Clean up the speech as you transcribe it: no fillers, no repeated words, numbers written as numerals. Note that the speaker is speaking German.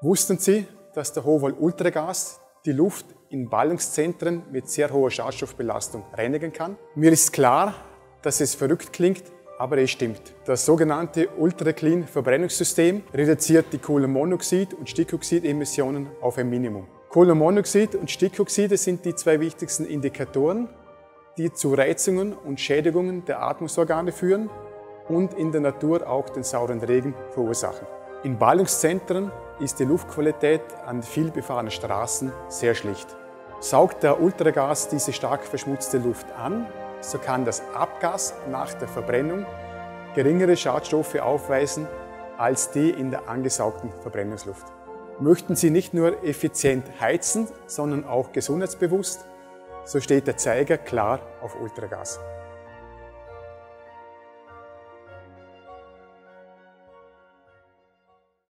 Wussten Sie, dass der Hohvolt Ultragas die Luft in Ballungszentren mit sehr hoher Schadstoffbelastung reinigen kann? Mir ist klar, dass es verrückt klingt, aber es stimmt. Das sogenannte Ultra-Clean-Verbrennungssystem reduziert die Kohlenmonoxid- und Stickoxidemissionen auf ein Minimum. Kohlenmonoxid und Stickoxide sind die zwei wichtigsten Indikatoren, die zu Reizungen und Schädigungen der Atmungsorgane führen und in der Natur auch den sauren Regen verursachen. In Ballungszentren ist die Luftqualität an vielbefahrenen Straßen sehr schlecht. Saugt der Ultragas diese stark verschmutzte Luft an, so kann das Abgas nach der Verbrennung geringere Schadstoffe aufweisen als die in der angesaugten Verbrennungsluft. Möchten Sie nicht nur effizient heizen, sondern auch gesundheitsbewusst, so steht der Zeiger klar auf Ultragas.